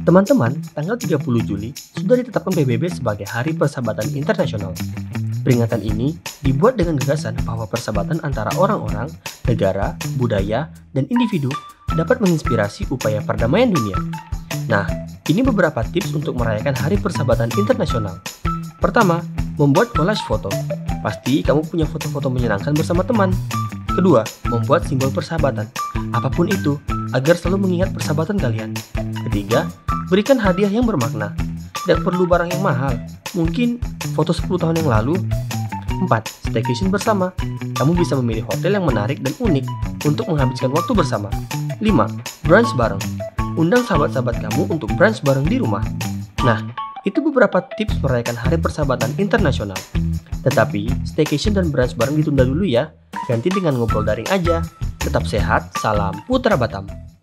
Teman-teman, tanggal 30 Juli sudah ditetapkan PBB sebagai Hari Persahabatan Internasional. Peringatan ini dibuat dengan gagasan bahwa persahabatan antara orang-orang, negara, budaya, dan individu dapat menginspirasi upaya perdamaian dunia. Nah, ini beberapa tips untuk merayakan Hari Persahabatan Internasional. Pertama, membuat collage foto. Pasti kamu punya foto-foto menyenangkan bersama teman. Kedua, membuat simbol persahabatan, apapun itu, agar selalu mengingat persahabatan kalian. Ketiga, berikan hadiah yang bermakna. Tidak perlu barang yang mahal, mungkin foto 10 tahun yang lalu. 4. Staycation bersama. Kamu bisa memilih hotel yang menarik dan unik untuk menghabiskan waktu bersama. 5. Brunch bareng. Undang sahabat-sahabat kamu untuk brunch bareng di rumah. Nah, itu beberapa tips merayakan Hari Persahabatan Internasional. Tetapi, staycation dan brunch bareng ditunda dulu ya. Ganti dengan ngobrol daring aja. Tetap sehat, salam Putra Batam.